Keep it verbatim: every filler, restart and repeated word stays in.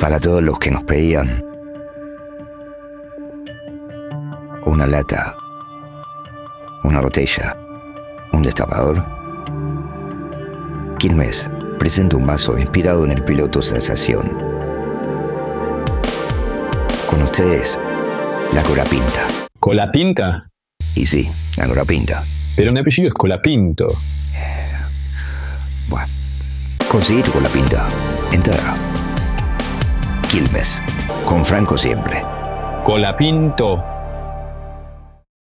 Para todos los que nos pedían una lata, una botella, un destapador, Quilmes presenta un vaso inspirado en el piloto Sensación. Con ustedes, la Colapinta. ¿Colapinta? Y sí, la Colapinta. Pero mi apellido es Colapinto. Bueno, conseguí tu Colapinta entera. Quilmes, con Franco siempre. Colapinto.